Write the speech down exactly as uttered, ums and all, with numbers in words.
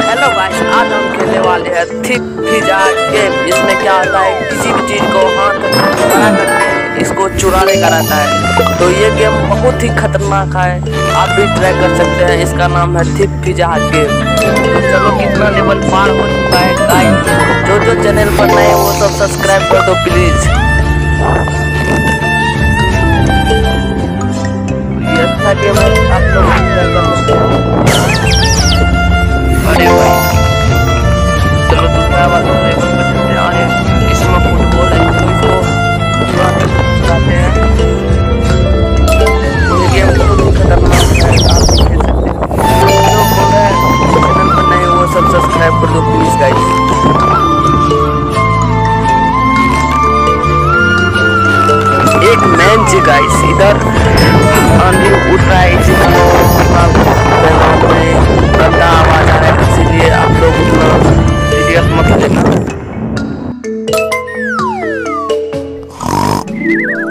Hello guys, आज हम खेलने वाले हैं थिप पिज़्ज़ा गेम। इसमें क्या होता है, किसी भी चीज को हाथ बड़ा करके इसको चुराने का रहता है। तो ये गेम बहुत ही खतरनाक है, आप भी ट्राई कर सकते हैं। इसका नाम है थिप पिज़्ज़ा गेम। तो चलो, कितना लेवल पार हो चुका है गाइस। जो जो चैनल पर नए वो सब सब्सक्राइब कर दो प्लीज। ये अच्छा गेम है, आप लोग ट्राई कर सकते हो। अरे भाई, चलो दूसरा वाला लेवल पर चलते हैं। आगे इसमें फुटबॉल है, तो इसको चुराते हैं। ये गेम बहुत ही खतरनाक है, आप भी खेल सकते हैं। जो बोल रहे हैं चैनल पर नए वो सब सब्सक्राइब कर दो प्लीज गाइस। एक मैन जी गाइस, इधर आंधी उठ रहा है, इसको गंदा आवाज आ रहा है, इसीलिए आप लोग उतना सीरियस मत लेना।